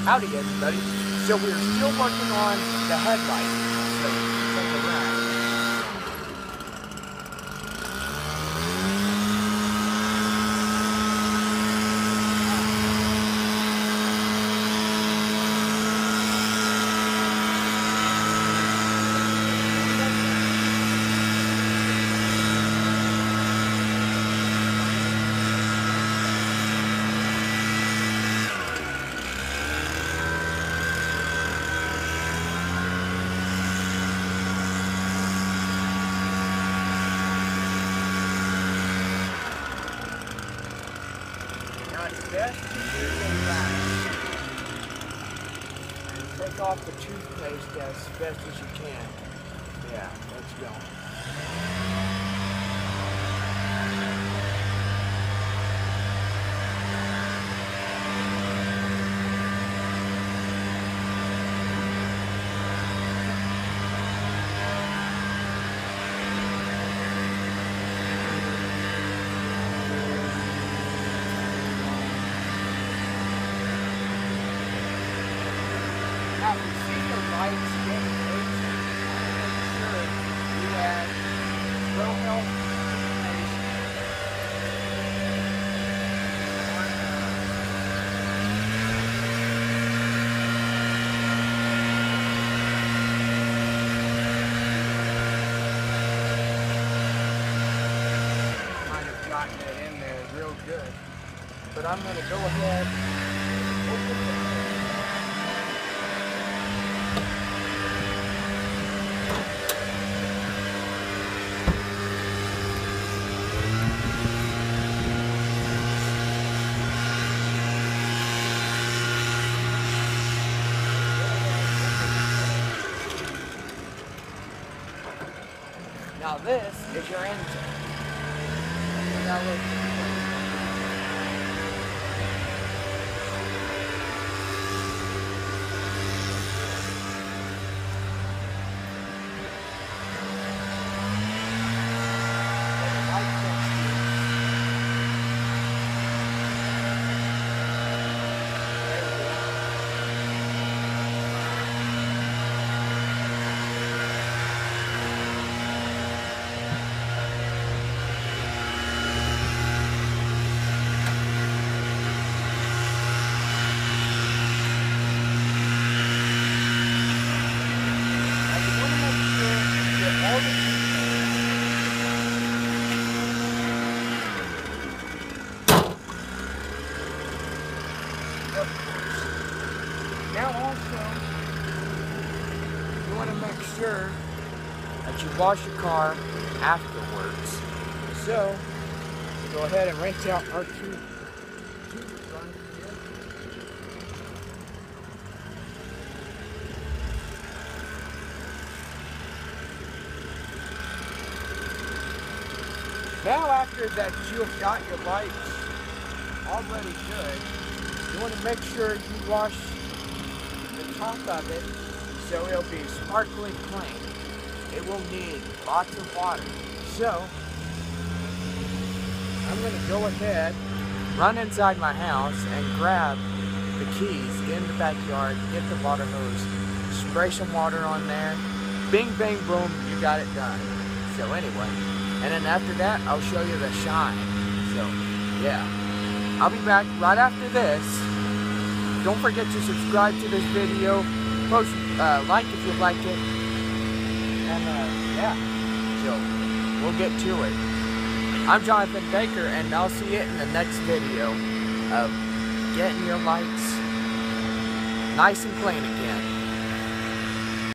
Howdy everybody. So we're still working on the headlights. So take a ride. Now it's best to do the back and take off the toothpaste as best as you can. Yeah, let's go. Now, if you see the lights getting lazy, make sure you add Pro-Help might have gotten it in there real good. But I'm going to go ahead and open it. Now this is your engine. Now look. Now also, you want to make sure that you wash your car afterwards. So, go ahead and rinse out our tooth run here. Now after that you have got your lights already good, you want to make sure you wash the top of it so it'll be sparkling clean. It will need lots of water. So, I'm going to go ahead, run inside my house and grab the keys, get in the backyard, get the water hose, spray some water on there, bing bang boom, you got it done. So anyway, and then after that, I'll show you the shine. So, yeah. I'll be back right after this. Don't forget to subscribe to this video. Post, like if you like it. And, yeah. So, we'll get to it. I'm Jonathan Baker, and I'll see you in the next video of getting your lights nice and clean again.